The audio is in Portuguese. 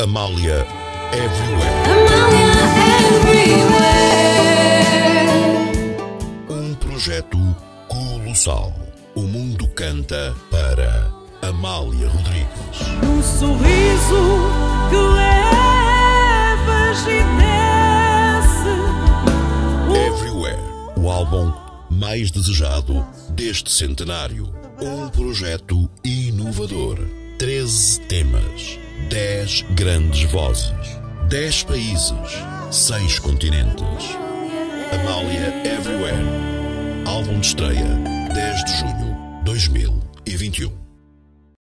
Amália Everywhere. Um projeto colossal. O mundo canta para Amália Rodrigues. Um sorriso que levas e desce. Everywhere, o álbum mais desejado deste centenário. Um projeto inovador. 13 temas, 10 grandes vozes, 10 países, 6 continentes. Amália Everywhere. Álbum de estreia, 10 de junho 2021.